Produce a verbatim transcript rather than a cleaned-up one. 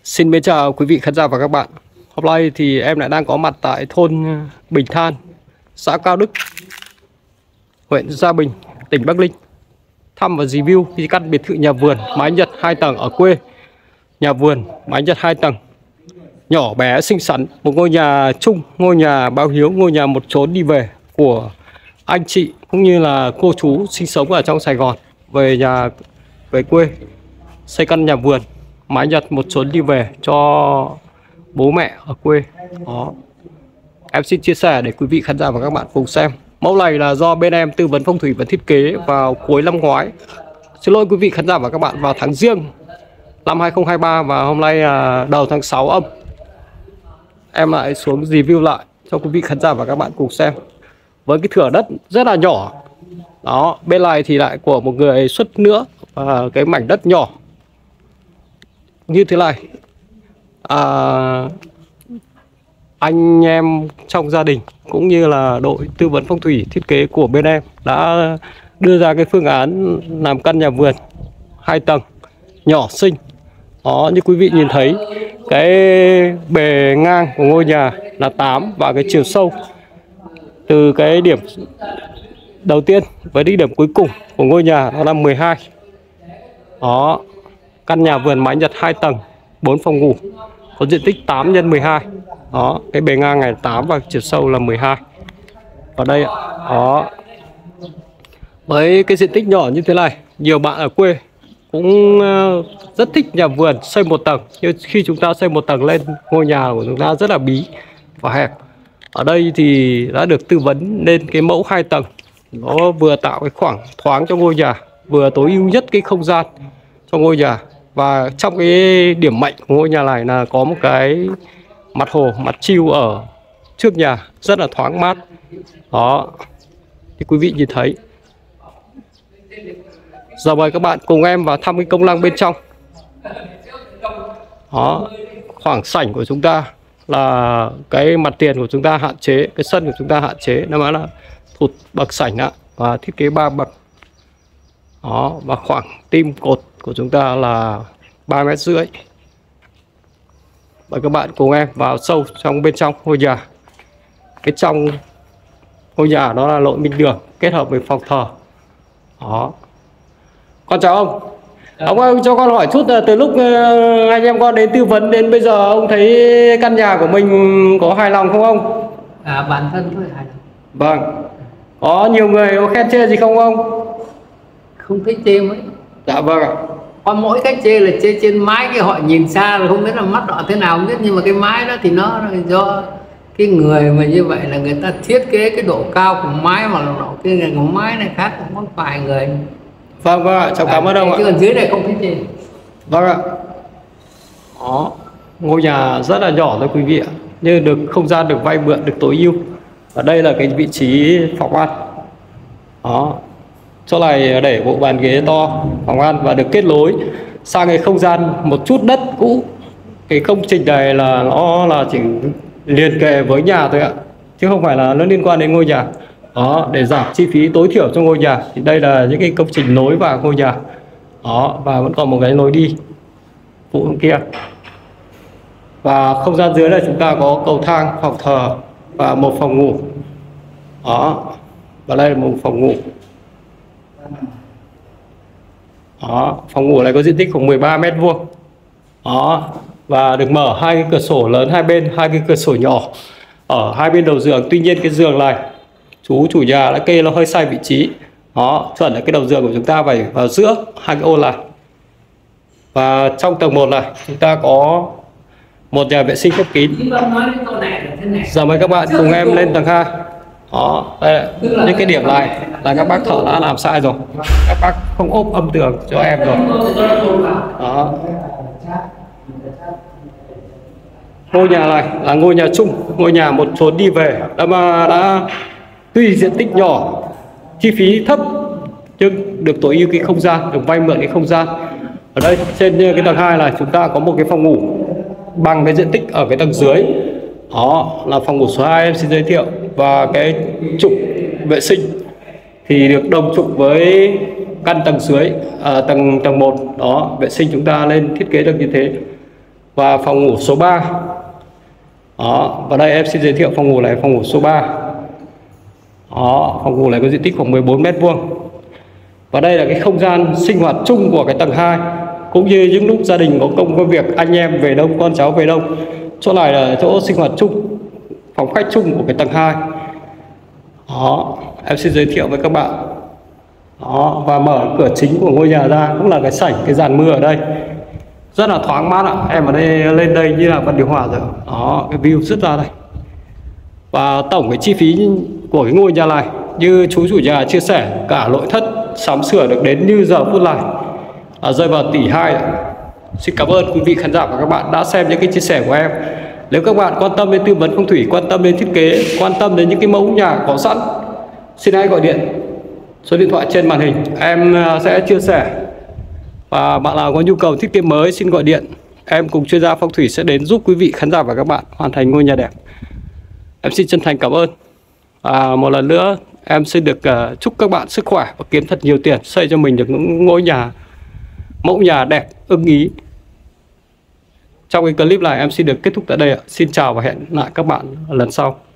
Xin mến chào quý vị khán giả và các bạn. Hôm nay thì em lại đang có mặt tại thôn Bình Than, xã Cao Đức, huyện Gia Bình, tỉnh Bắc Ninh, thăm và review cái căn biệt thự nhà vườn mái Nhật hai tầng ở quê. Nhà vườn mái Nhật hai tầng, nhỏ bé xinh xắn, một ngôi nhà chung, ngôi nhà báo hiếu, ngôi nhà một chốn đi về của anh chị cũng như là cô chú sinh sống ở trong Sài Gòn về nhà về quê xây căn nhà vườn mái Nhật một chốn đi về cho bố mẹ ở quê. Đó, em xin chia sẻ để quý vị khán giả và các bạn cùng xem. Mẫu này là do bên em tư vấn phong thủy và thiết kế vào cuối năm ngoái, xin lỗi quý vị khán giả và các bạn, vào tháng Giêng năm hai không hai ba, và hôm nay là đầu tháng sáu âm, em lại xuống review lại cho quý vị khán giả và các bạn cùng xem. Với cái thửa đất rất là nhỏ đó, bên này thì lại của một người xuất nữa, và cái mảnh đất nhỏ như thế này, à, anh em trong gia đình cũng như là đội tư vấn phong thủy thiết kế của bên em đã đưa ra cái phương án làm căn nhà vườn hai tầng nhỏ xinh. Đó, như quý vị nhìn thấy, cái bề ngang của ngôi nhà là tám, và cái chiều sâu từ cái điểm đầu tiên với đích điểm cuối cùng của ngôi nhà đó là mười hai. Đó, căn nhà vườn mái Nhật hai tầng, bốn phòng ngủ, có diện tích tám nhân mười hai. Đó, cái bề ngang này là tám và chiều sâu là mười hai. Ở đây ạ. Đó, với cái diện tích nhỏ như thế này, nhiều bạn ở quê cũng rất thích nhà vườn xây một tầng. Nhưng khi chúng ta xây một tầng lên, ngôi nhà của chúng ta rất là bí và hẹp. Ở đây thì đã được tư vấn lên cái mẫu hai tầng, nó vừa tạo cái khoảng thoáng cho ngôi nhà, vừa tối ưu nhất cái không gian cho ngôi nhà. Và trong cái điểm mạnh của ngôi nhà này là có một cái mặt hồ, mặt chiêu ở trước nhà rất là thoáng mát. Đó, thì quý vị nhìn thấy. Giờ mời các bạn cùng em vào thăm cái công năng bên trong. Đó, khoảng sảnh của chúng ta là cái mặt tiền của chúng ta hạn chế, cái sân của chúng ta hạn chế, nó là thụt bậc sảnh ạ, và thiết kế ba bậc. Đó, và khoảng tim cột của chúng ta là ba mét rưỡi. Mời các bạn cùng em vào sâu trong bên trong ngôi nhà. Cái trong ngôi nhà đó là nội minh đường kết hợp với phòng thờ. Đó. Con chào ông. Dạ. Ông ơi, cho con hỏi chút là từ lúc anh em con đến tư vấn đến bây giờ, ông thấy căn nhà của mình có hài lòng không ông? À, bản thân tôi hài lòng. Vâng. Có nhiều người có khen chê gì không ông? Không thấy chê mấy. Dạ vâng ạ. Có mỗi cách chê là chê trên mái, cái họ nhìn xa rồi không biết là mắt họ thế nào không biết, nhưng mà cái mái đó thì nó do cái người mà như vậy là người ta thiết kế cái độ cao của mái, mà độ cái người của mái này khác cũng có vài người. Vâng vâng ạ, cháu cảm ơn ông ạ. Chứ còn dưới này không thấy chê. Vâng ạ. Đó, ngôi nhà rất là nhỏ thôi quý vị ạ, nhưng được không gian được vay mượn được tối ưu. Ở đây là cái vị trí phòng ăn. Đó, chỗ này để bộ bàn ghế to, phòng ăn, và được kết nối sang cái không gian một chút đất cũ. Cái công trình này là nó là chỉ liền kề với nhà thôi ạ, chứ không phải là nó liên quan đến ngôi nhà. Đó, để giảm chi phí tối thiểu cho ngôi nhà thì đây là những cái công trình nối vào ngôi nhà. Đó, và vẫn còn một cái lối đi phụ kia. Và không gian dưới này chúng ta có cầu thang, phòng thờ và một phòng ngủ. Đó, và đây là một phòng ngủ. Đó, phòng ngủ này có diện tích khoảng mười ba mét vuông. Đó, và được mở hai cái cửa sổ lớn hai bên, hai cái cửa sổ nhỏ ở hai bên đầu giường. Tuy nhiên cái giường này chú chủ nhà đã kê nó hơi sai vị trí. Đó, chuẩn là cái đầu giường của chúng ta phải vào giữa hai cái ô này. Và trong tầng một này chúng ta có một nhà vệ sinh khép kín. Giờ mời các bạn cùng em lên tầng hai. Đó, đây là những cái điểm này là các bác thợ đã làm sai rồi, các bác không ốp âm tường cho em rồi. Đó, ngôi nhà này là ngôi nhà chung, ngôi nhà một chốn đi về, đã mà đã tuy diện tích nhỏ, chi phí thấp, nhưng được tối ưu cái không gian, được vay mượn cái không gian. Ở đây trên cái tầng hai này chúng ta có một cái phòng ngủ bằng cái diện tích ở cái tầng dưới. Đó là phòng ngủ số hai em xin giới thiệu. Và cái trục vệ sinh thì được đồng trục với căn tầng dưới, à, tầng tầng một. Đó, vệ sinh chúng ta lên thiết kế được như thế. và phòng ngủ số ba. Đó, và đây em xin giới thiệu phòng ngủ này, phòng ngủ số ba. Đó, phòng ngủ này có diện tích khoảng mười bốn mét vuông. Và đây là cái không gian sinh hoạt chung của cái tầng hai, cũng như những lúc gia đình có công có việc, anh em về đông, con cháu về đông. Chỗ này là chỗ sinh hoạt chung, phòng khách chung của cái tầng hai. Đó, em xin giới thiệu với các bạn. Đó, và mở cửa chính của ngôi nhà ra cũng là cái sảnh, cái dàn mưa ở đây rất là thoáng mát ạ. Em ở đây lên đây như là bật điều hòa rồi. Đó, cái view rất ra đây. Và tổng cái chi phí của cái ngôi nhà này như chú chủ nhà chia sẻ, cả nội thất sắm sửa được đến như giờ phút này à, rơi vào tỷ hai. Xin cảm ơn quý vị khán giả và các bạn đã xem những cái chia sẻ của em. Nếu các bạn quan tâm đến tư vấn phong thủy, quan tâm đến thiết kế, quan tâm đến những cái mẫu nhà có sẵn, xin hãy gọi điện số điện thoại trên màn hình, em sẽ chia sẻ. Và bạn nào có nhu cầu thiết kế mới xin gọi điện, em cùng chuyên gia phong thủy sẽ đến giúp quý vị khán giả và các bạn hoàn thành ngôi nhà đẹp. Em xin chân thành cảm ơn. À, một lần nữa em xin được uh, chúc các bạn sức khỏe và kiếm thật nhiều tiền, xây cho mình được những ngôi nhà, mẫu nhà đẹp ưng ý. Trong cái clip này em xin được kết thúc tại đây ạ. Xin chào và hẹn lại các bạn lần sau.